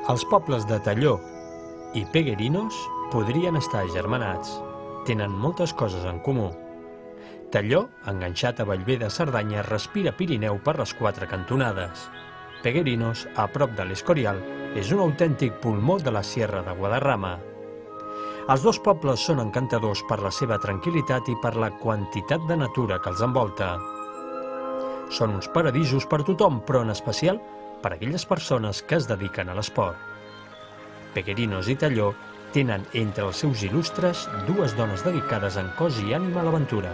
Els pobles de Talló i Peguerinos podrien estar agermanats. Tenen moltes coses en comú. Talló, enganxat a Bellver de Cerdanya, respira Pirineu per les quatre cantonades. Peguerinos, a prop de l'Escorial, és un autèntic pulmó de la Sierra de Guadarrama. Els dos pobles són encantadors per la seva tranquil·litat i per la quantitat de natura que els envolta. Són uns paradisos per tothom, però en especial per a aquelles persones que es dediquen a l'esport. Peguerinos i Talló tenen entre els seus il·lustres dues dones dedicades en cos i ànima a l'aventura.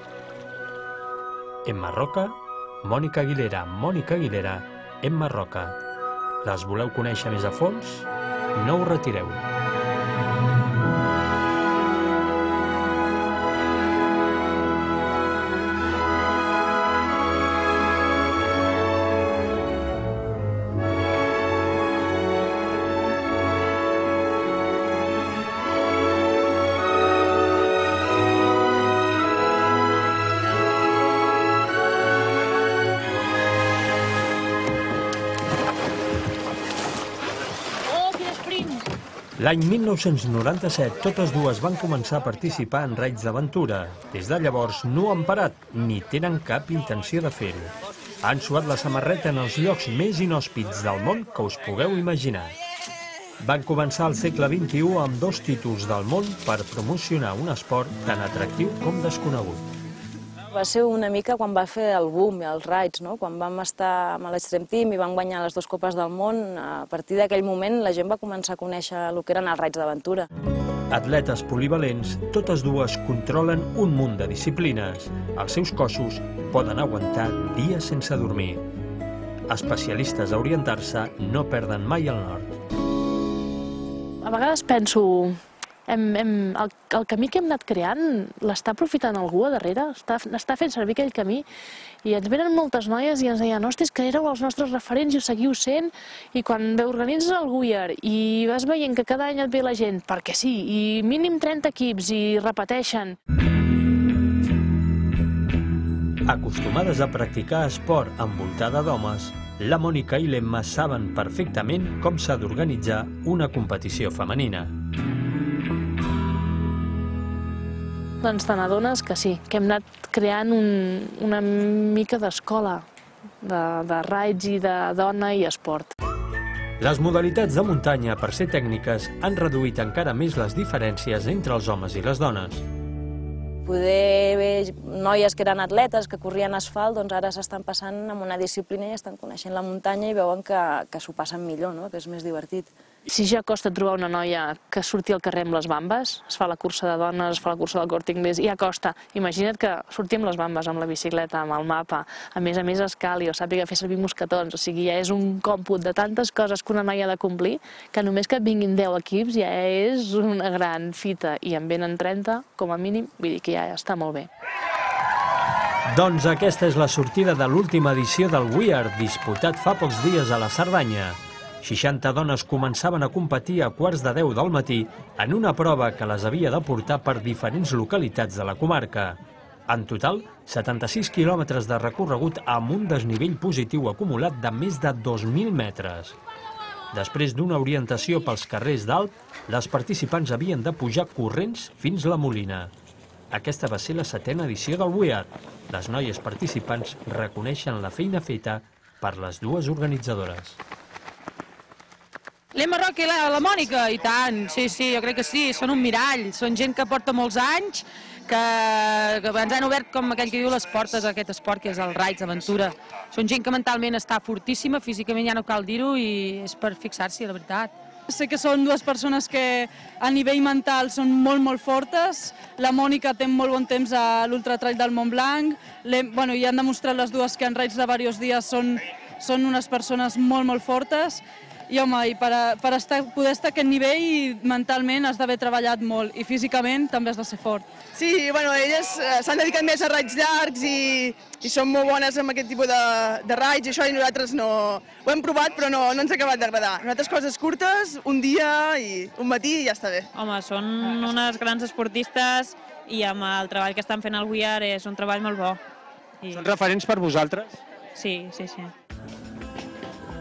Emma Roca, Mònica Aguilera. Mònica Aguilera, Emma Roca. Les voleu conèixer més a fons? No us retireu. L'any 1997, totes dues van començar a participar en raids d'aventura. Des de llavors no han parat, ni tenen cap intenció de fer-ho. Han suat la samarreta en els llocs més inhòspits del món que us pugueu imaginar. Van començar al segle XXI amb 2 títols del món per promocionar un esport tan atractiu com desconegut. Va ser una mica quan va fer el boom, els raids, no? Quan vam estar amb l'Extreme Team i vam guanyar les 2 copes del món, a partir d'aquell moment la gent va començar a conèixer el que eren els raids d'aventura. Atletes polivalents, totes dues controlen un munt de disciplines. Els seus cossos poden aguantar dies sense dormir. Especialistes a orientar-se no perden mai el nord. A vegades penso, el camí que hem anat creant l'està aprofitant algú a darrere, està fent servir aquell camí, i ens venen moltes noies i ens deien, hòstia, és que éreu els nostres referents i ho seguiu sent, i quan organitzes el Weir i vas veient que cada any et ve la gent, perquè sí, i mínim 30 equips i repeteixen. Acostumades a practicar esport envoltada d'homes, la Mònica i l'Emma saben perfectament com s'ha d'organitzar una competició femenina. Doncs te n'adones que sí, que hem anat creant una mica d'escola de raids i de dona i esport. Les modalitats de muntanya, per ser tècniques, han reduït encara més les diferències entre els homes i les dones. Poder haver noies que eren atletes, que corrien asfalt, doncs ara s'estan passant en una disciplina i estan coneixent la muntanya i veuen que s'ho passen millor, no? Que és més divertit. Si ja costa trobar una noia que surti al carrer amb les bambes, es fa la cursa de dones, es fa la cursa del Corte Inglés, ja costa. Imagina't que surti amb les bambes, amb la bicicleta, amb el mapa, a més escali o sàpiga fer servir mosquetons, o sigui, ja és un còmput de tantes coses que una noia ha de complir, que només que et vinguin 10 equips ja és una gran fita, i en venen 30, com a mínim, vull dir que ja està molt bé. Doncs aquesta és la sortida de l'última edició del Weir, disputat fa pocs dies a la Cerdanya. 60 dones començaven a competir a quarts de 10 del matí en una prova que les havia de portar per diferents localitats de la comarca. En total, 76 quilòmetres de recorregut amb un desnivell positiu acumulat de més de 2.000 metres. Després d'una orientació pels carrers d'Alp, les participants havien de pujar corrents fins la Molina. Aquesta va ser la 7a edició del Weir. Les noies participants reconeixen la feina feta per les dues organitzadores. L'Emma Roca i la Mònica, i tant, sí, jo crec que sí, són un mirall, són gent que porta molts anys, que ens han obert, com aquell que diu, les portes a aquest esport que és el raids d'aventura. Són gent que mentalment està fortíssima, físicament ja no cal dir-ho, i és per fixar-s'hi, la veritat. Sé que són dues persones que a nivell mental són molt fortes. La Mònica té molt bon temps a l'Ultratrail del Montblanc, i han demostrat les dues que en raids de diversos dies són unes persones molt fortes. I home, per poder estar a aquest nivell, mentalment has d'haver treballat molt i físicament també has de ser fort. Sí, elles s'han dedicat més a raids llargs i són molt bones amb aquest tipus de raids i això, i nosaltres no ho hem provat però no ens ha acabat d'agradar. Nosaltres coses curtes, un dia i un matí i ja està bé. Home, són unes grans esportistes i amb el treball que estan fent al Weir és un treball molt bo. Són referents per vosaltres? Sí.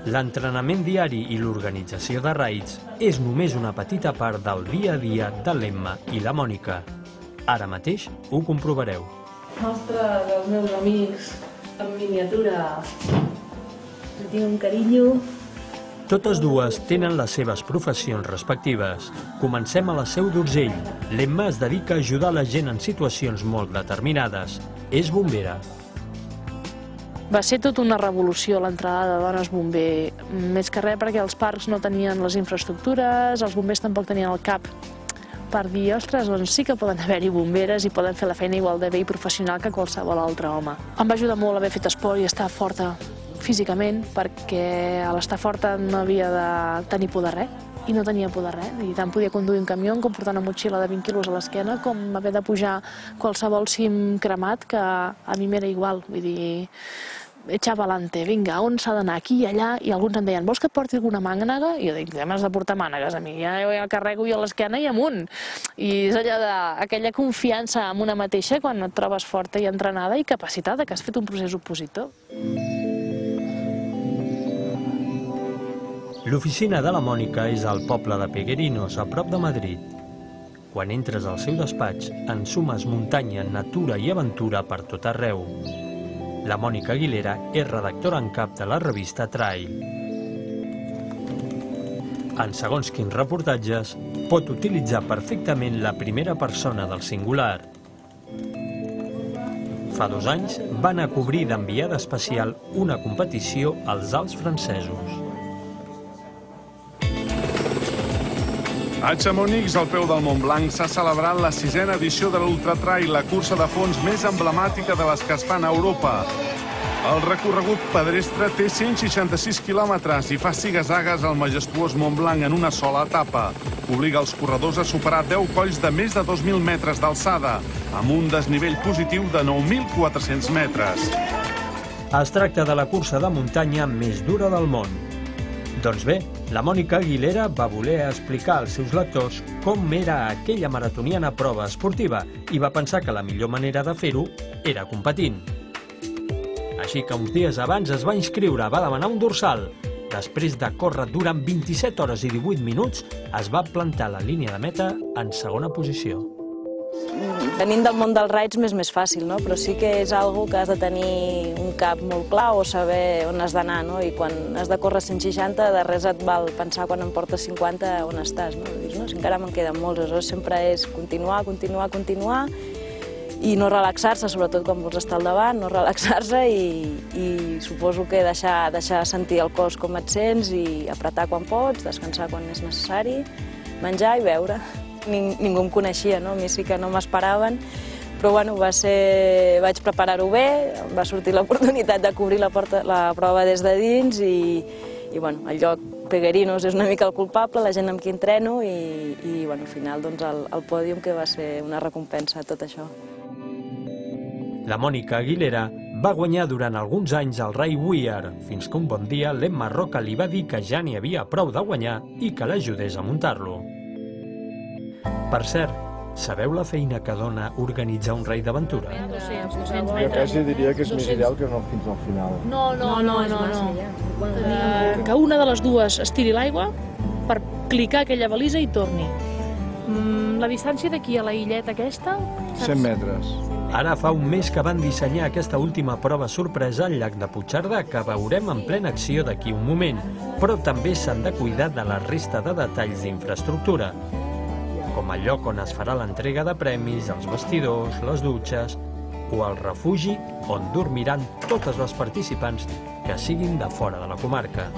L'entrenament diari i l'organització de raids és només una petita part del dia a dia de l'Emma i la Mònica. Ara mateix ho comprovareu. Ostres, els meus amics en miniatura. Li tinc un carinyo. Totes dues tenen les seves professions respectives. Comencem a la Seu d'Urgell. L'Emma es dedica a ajudar la gent en situacions molt determinades. És bombera. Va ser tota una revolució l'entrada de dones bomber, més que res perquè els parcs no tenien les infraestructures, els bombers tampoc tenien el cap per dir, ostres, doncs sí que poden haver-hi bomberes i poden fer la feina igual de bé i professional que qualsevol altre home. Em va ajudar molt haver fet esport i estar forta físicament, perquè a l'estar forta no havia de tenir por de res, i no tenia por de res. I tant podia conduir un camió com portar una motxilla de 20 quilos a l'esquena, com haver de pujar qualsevol cim cremat, que a mi m'era igual. Vull dir, echava adelante, vinga, on s'ha d'anar, aquí i allà, i alguns em deien, vols que et porti alguna mànega? I jo dic, m'has de portar mànegues, a mi ja carrego jo a l'esquena i amunt. I és allò d'aquella confiança en una mateixa quan et trobes forta i entrenada i capacitada, que has fet un procés opositor. L'oficina de la Mònica és al poble de Peguerinos, a prop de Madrid. Quan entres al seu despatx, ensumes muntanya, natura i aventura per tot arreu. La Mònica Aguilera és redactora en cap de la revista Trail. En segons quins reportatges, pot utilitzar perfectament la primera persona del singular. Fa 2 anys va anar a cobrir d'enviada especial una competició als Alps francesos. A Chamonix, al peu del Mont Blanc, s'ha celebrat la 6a edició de l'Ultratrail, la cursa de fons més emblemàtica de les que es fan a Europa. El recorregut pedestre té 166 quilòmetres i fa ziga-zagues al majestuós Mont Blanc en una sola etapa. Obliga els corredors a superar 10 colls de més de 2.000 metres d'alçada, amb un desnivell positiu de 9.400 metres. Es tracta de la cursa de muntanya més dura del món. Doncs bé, la Mònica Aguilera va voler explicar als seus lectors com era aquella maratoniana prova esportiva i va pensar que la millor manera de fer-ho era competint. Així que uns dies abans es va inscriure, va demanar un dorsal. Després de córrer durant 27 hores i 18 minuts, es va plantar a la línia de meta en segona posició. Venint del món dels raids m'és fàcil, no? Però sí que és algo que has de tenir un cap molt clar o saber on has d'anar, no? I quan has de córrer 160, de res et val pensar quan em portes 50 on estàs, no? Dius, no, si encara me'n queden molts, aleshores sempre és continuar i no relaxar-se, sobretot quan vols estar al davant, no relaxar-se i suposo que deixar sentir el cos com et sents i apretar quan pots, descansar quan és necessari, menjar i beure. Ningú em coneixia, no? A mi sí que no m'esperaven, però bueno, vaig preparar-ho bé, em va sortir l'oportunitat de cobrir la prova des de dins i bueno, el lloc Peguerinos és una mica el culpable, la gent amb qui entreno i bueno, al final doncs el pòdium que va ser una recompensa a tot això. La Mònica Aguilera va guanyar durant alguns anys el Rai Weir, fins que un bon dia l'Emma Roca li va dir que ja n'hi havia prou de guanyar i que l'ajudés a muntar-lo. Per cert, sabeu la feina que dona organitzar un rai d'aventura? Jo quasi diria que és més ideal que no fins al final. No. Que una de les dues estiri l'aigua per clicar aquella balisa i torni. La distància d'aquí a la illeta aquesta... 100 metres. Ara fa un mes que van dissenyar aquesta última prova sorpresa al llac de Puigcerdà, que veurem en plena acció d'aquí un moment, però també s'han de cuidar de la resta de detalls d'infraestructura, com el lloc on es farà l'entrega de premis, els vestidors, les dutxes o el refugi on dormiran totes les participants que siguin de fora de la comarca.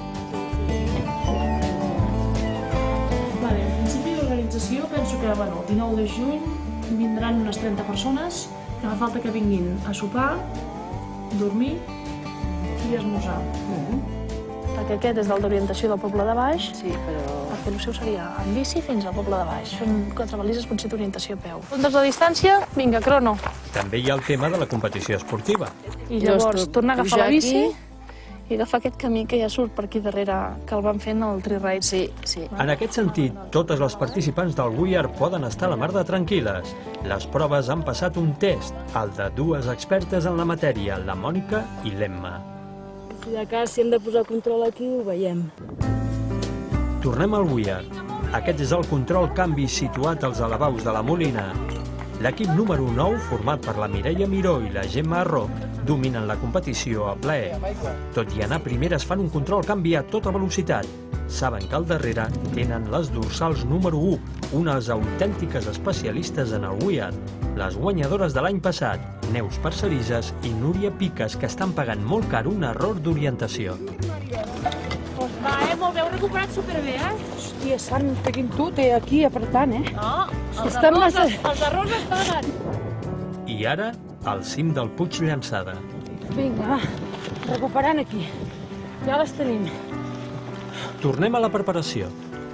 En principi l'organització penso que el 19 de juny vindran unes 30 persones que fa falta que vinguin a sopar, dormir i esmorzar. Perquè aquest és del d'orientació del poble de baix. Sí, però... Perquè el seu seria en bici fins al poble de baix. Són 4 balises, pot ser d'orientació a peu. Comptes de distància, vinga, crono. També hi ha el tema de la competició esportiva. I llavors tornar a agafar la bici i agafar aquest camí que ja surt per aquí darrere, que el van fent el tri-ride. Sí. En aquest sentit, totes les participants del Weir poden estar a la mar de tranquil·les. Les proves han passat un test, el de dues expertes en la matèria, la Mònica i l'Emma. Si de cas, si hem de posar control aquí, ho veiem. Tornem al Weir. Aquest és el control canvi situat als lavabos de la Molina. L'equip número 9, format per la Mireia Miró i la Gemma Arro, dominen la competició a plaer. Tot i anar primeres fan un control canvi a tota velocitat. Saben que al darrere tenen les dorsals número 1, unes autèntiques especialistes en el Weir. Les guanyadores de l'any passat, Neus Parcerises i Núria Piques, que estan pagant molt car un error d'orientació. Doncs va, molt bé, heu recuperat superbé, Hòstia, Sant, quin tu, té aquí apretant, No, els errors es paguen. I ara, al cim del Puig Llançada. Vinga, va, recuperant aquí. Ja les tenim. Tornem a la preparació.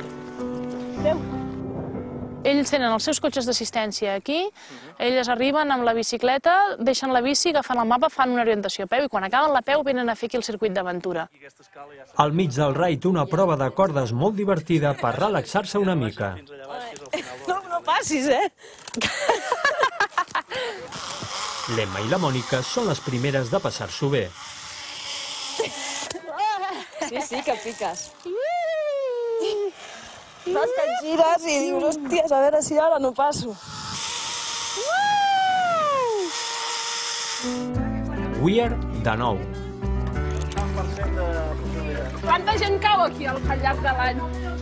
Ells tenen els seus cotxes d'assistència aquí, elles arriben amb la bicicleta, deixen la bici, agafen el mapa, fan una orientació a peu i quan acaben la peu venen a fer aquí el circuit d'aventura. Al mig del raid, una prova de cordes molt divertida per relaxar-se una mica. No passis, L'Emma i la Mònica són les primeres de passar-s'ho bé. Sí, que piques. Vas que et gires i dius, hòsties, a veure si ara no passo. Weir de nou. Quanta gent cau aquí al llarg de l'any?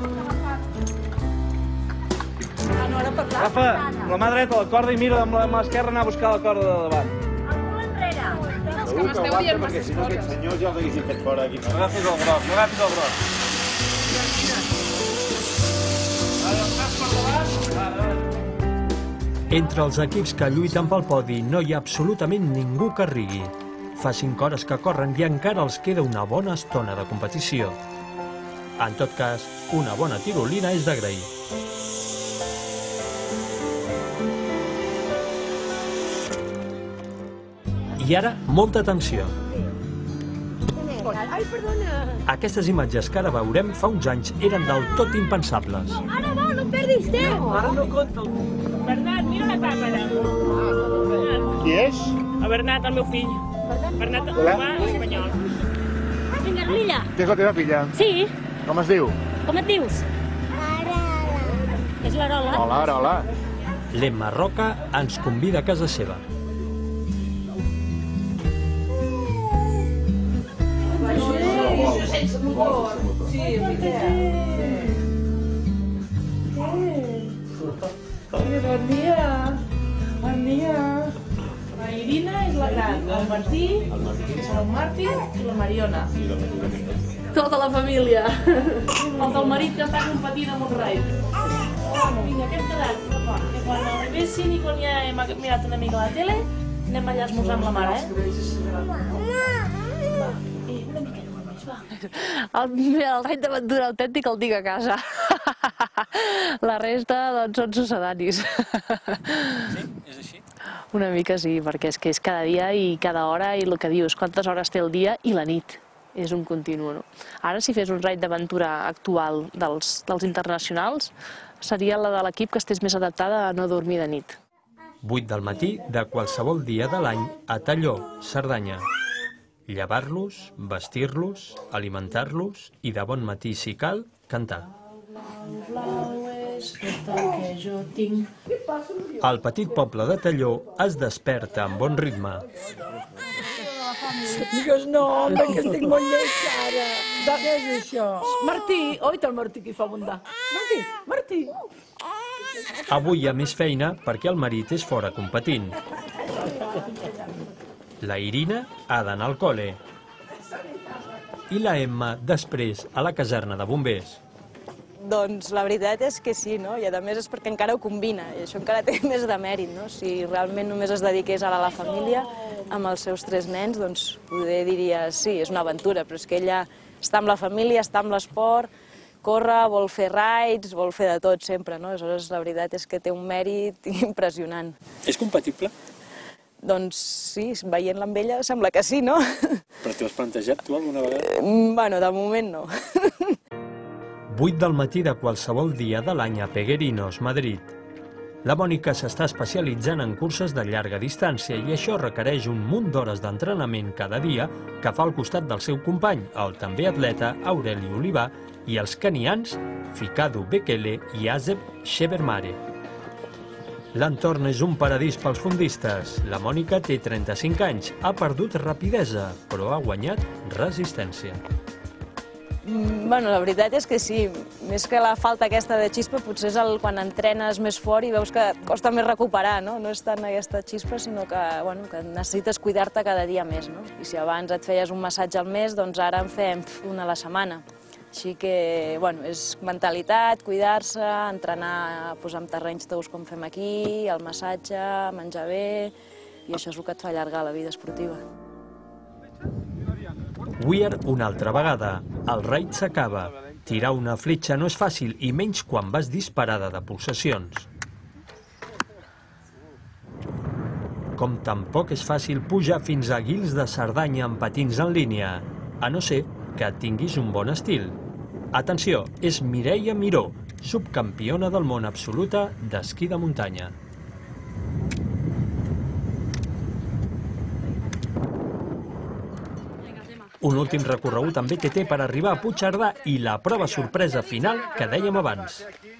Agafa la mà dreta la corda i mira amb la mà esquerra anar a buscar la corda de davant. És que m'esteu dient masses coses. Aquest senyor ja l'haguessin fet fora aquí. No agafis el gros, no agafis el gros. Entre els equips que lluiten pel podi no hi ha absolutament ningú que rigui. Fa 5 hores que corren i encara els queda una bona estona de competició. En tot cas, una bona tirolina és d'agrair. I ara, molta atenció. Aquestes imatges que ara veurem fa uns anys eren del tot impensables. Ara va, no perdis temps! Ara no compta. Bernat, mira la càmera. Qui és? A Bernat, el meu fill. Bernat, humà espanyol. Vinga, Lilla. Qui és la teva filla? Sí. Com es diu? Com et dius? Arola. És l'Arola? Hola, Arola. L'Emma Roca ens convida a casa seva. Bon dia. Bon dia. La Irina és la gran, el Martí, que serà el Martí, i la Mariona. Tota la família. El del marit que està competint amb un raid. Vinga, què hem quedat? Que quan arribessin i quan ja hem mirat una mica la tele, anem allà a esmorzar amb la mare, El raid d'aventura autèntic el tinc a casa. La resta, doncs, són sucedanis. Sí? És així? Una mica sí, perquè és que és cada dia i cada hora i el que dius, quantes hores té el dia i la nit. És un continu, no? Ara, si fes un raid d'aventura actual dels internacionals, seria la de l'equip que estés més adaptada a no dormir de nit. 8 del matí de qualsevol dia de l'any a Talló, Cerdanya. Llevar-los, vestir-los, alimentar-los i de bon matí, si cal, cantar. El petit poble de Talló es desperta amb bon ritme. Digues no, perquè estic molt lleig ara. Què és això? Martí, oita el Martí que fa bondar. Martí. Avui hi ha més feina perquè el marit és fora competint. La Irina ha d'anar al col·le. I la Emma, després, a la caserna de bombers. Doncs la veritat és que sí, no? I a més és perquè encara ho combina, i això encara té més de mèrit, no? Si realment només es dediqués ara a la família, amb els seus 3 nens, doncs poder diria, sí, és una aventura, però és que ella està amb la família, està amb l'esport, corre, vol fer raids, vol fer de tot sempre, no? Aleshores, la veritat és que té un mèrit impressionant. És compatible? Doncs sí, veient-la amb ella sembla que sí, no? Però t'ho has plantejat tu alguna vegada? Bueno, de moment no. 8 del matí de qualsevol dia de l'any a Peguerinos, Madrid. La Mònica s'està especialitzant en curses de llarga distància i això requereix un munt d'hores d'entrenament cada dia que fa al costat del seu company, el també atleta Aureli Olivar, i els kenians Fikadu Bekele i Azeb Shebermare. L'entorn és un paradís pels fondistes. La Mònica té 35 anys, ha perdut rapidesa, però ha guanyat resistència. Bueno, la veritat és que sí, més que la falta aquesta de xispa, potser és quan entrenes més fort i veus que costa més recuperar, no? No és tant aquesta xispa, sinó que necessites cuidar-te cada dia més, no? I si abans et feies un massatge al mes, doncs ara en fem una a la setmana. Així que, bueno, és mentalitat, cuidar-se, entrenar, posar en terrenys tous com fem aquí, el massatge, menjar bé, i això és el que et fa allargar la vida esportiva. Weir una altra vegada. El raid s'acaba. Tirar una fletxa no és fàcil, i menys quan vas disparada de pulsacions. Com tampoc és fàcil pujar fins a Guils de Cerdanya amb patins en línia, a no ser que tinguis un bon estil. Atenció, és Mireia Miró, subcampiona del món absoluta d'esquí de muntanya. Un últim recorregut amb BTT per arribar a Puigcerdà i la prova sorpresa final que dèiem abans.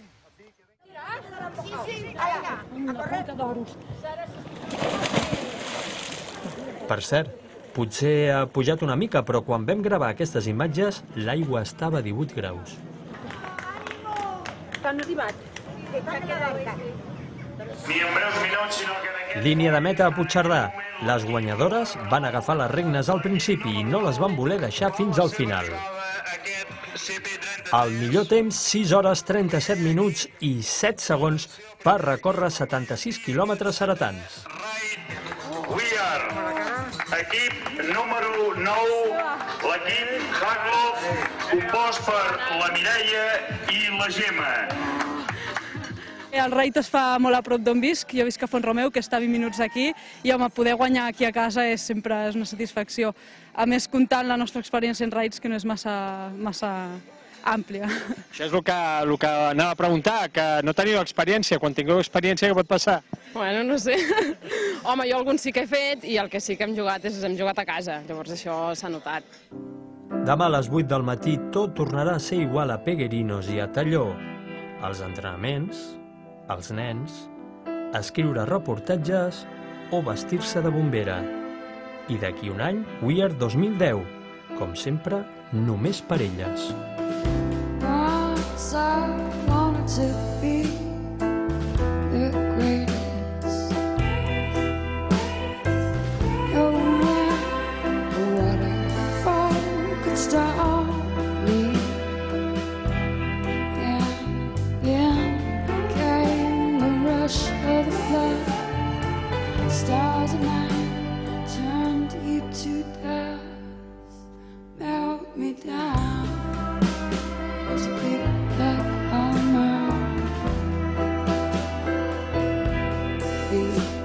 Per cert, potser ha pujat una mica, però quan vam gravar aquestes imatges, l'aigua estava a 18 graus. Línia de meta a Puigcerdà. Les guanyadores van agafar les regnes al principi i no les van voler deixar fins al final. El millor temps, 6 hores 37 minuts i 7 segons per recórrer 76 quilòmetres ceretans. Equip número 9, l'equip Haglov, compost per la Mireia i la Gemma. El raid es fa molt a prop d'on visc, jo visc a Font-romeu, que està a 20 minuts d'aquí, i home, poder guanyar aquí a casa sempre és una satisfacció. A més, comptant la nostra experiència en raids, que no és massa àmplia. Això és el que anava a preguntar, que no teniu experiència. Quan tingueu experiència, què pot passar? Bueno, no sé. Home, jo algun sí que he fet, i el que sí que hem jugat a casa. Llavors això s'ha notat. Demà a les 8 del matí tot tornarà a ser igual a Peguerinos i a Talló. Els entrenaments, els nens, escriure reportatges o vestir-se de bombera. I d'aquí un any, Weir 2010. Com sempre, només per elles. Stars of night turn deep to dust, melt me down, speak like I'm out.